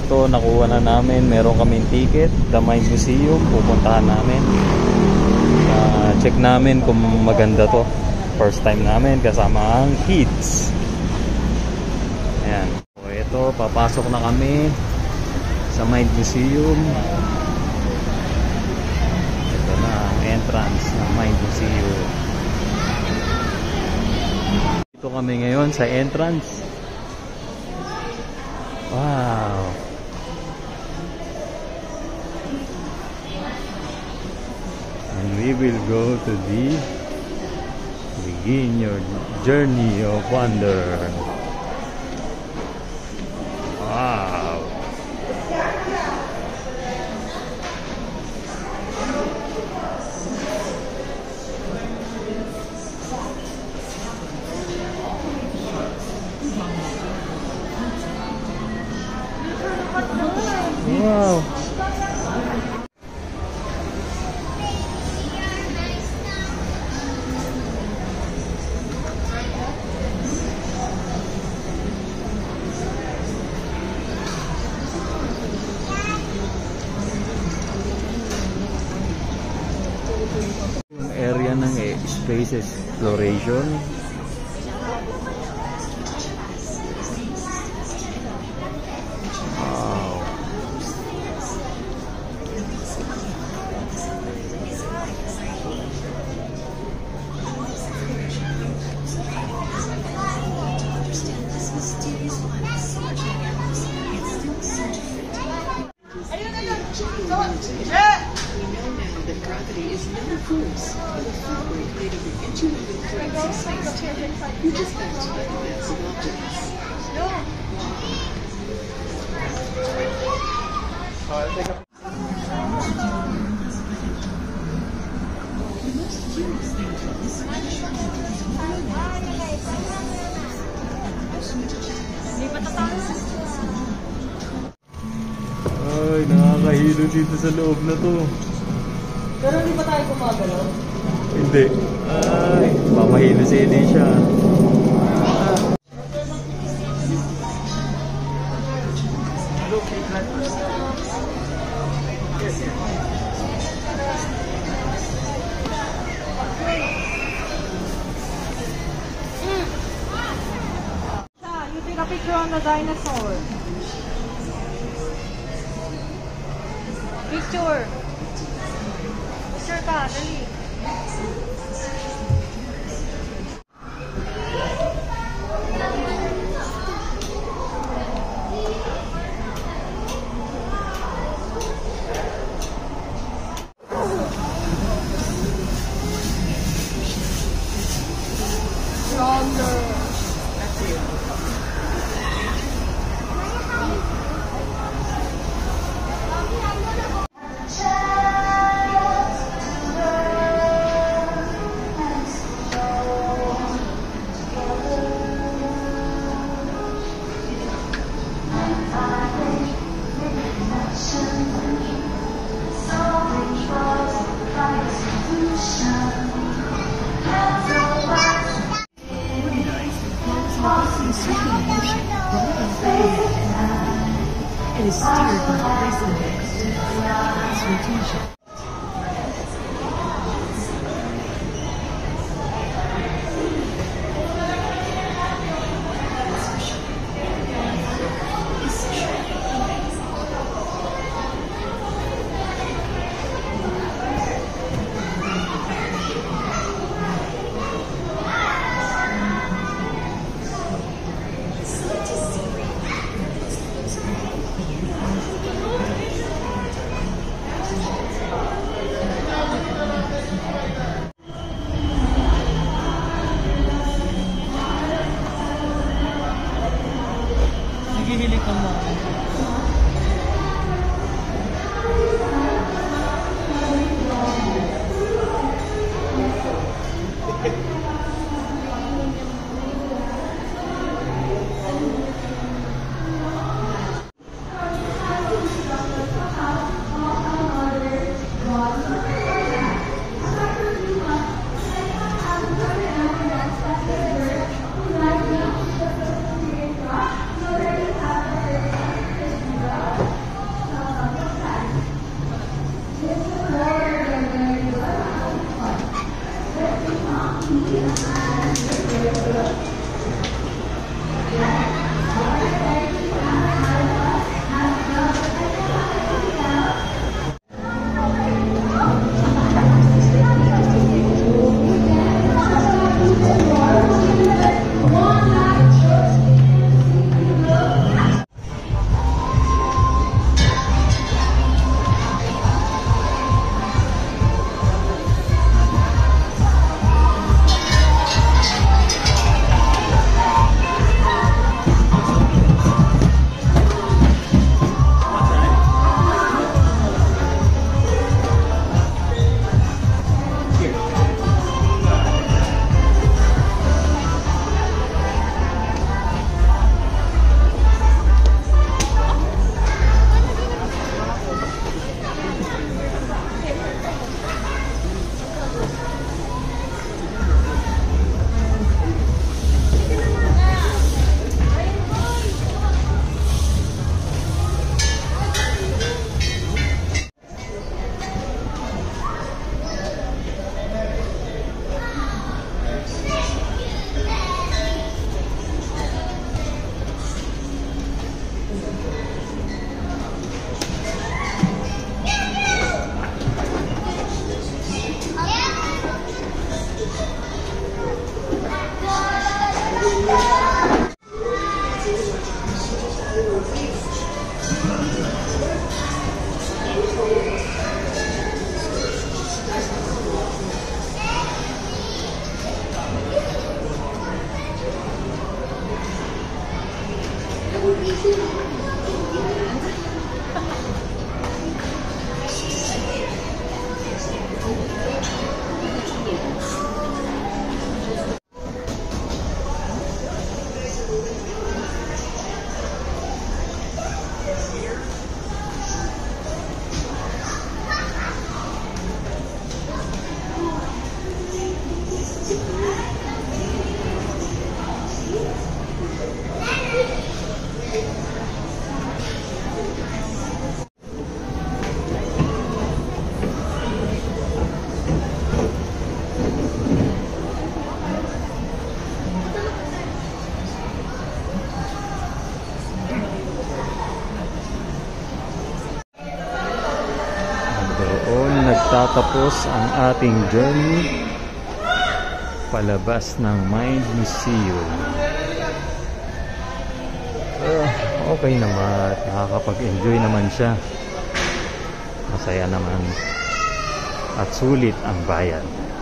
ito nakuha na namin. Meron kaming ticket, The Mind Museum. Pupuntahan namin. Check namin kung maganda to. First time namin kasama ang kids. Ayan. So ito, papasok na kami sa Mind Museum. Ito na ang entrance ng Mind Museum. Dito kami ngayon sa entrance. Wow. And we will go to begin your journey of wonder. Wow. Wow. Yung area ng space exploration. Gravity is not a force, but a fabric made of the insulated threads of space-time. You just have to make massive objects. Ay, nakakahilo dito sa loob na to. Pero hindi pa tayo gumagalaw? Hindi. Ay, mamahilo si Alicia. You take a picture on the dinosaur. Picture. Picture ka, dali. It is steered by the place index to its rotation. Nagihilig ka mo. nagtatapos ang ating journey palabas ng Mind Museum. Okay naman, nakakapag-enjoy naman siya. Masaya naman at sulit ang bayad.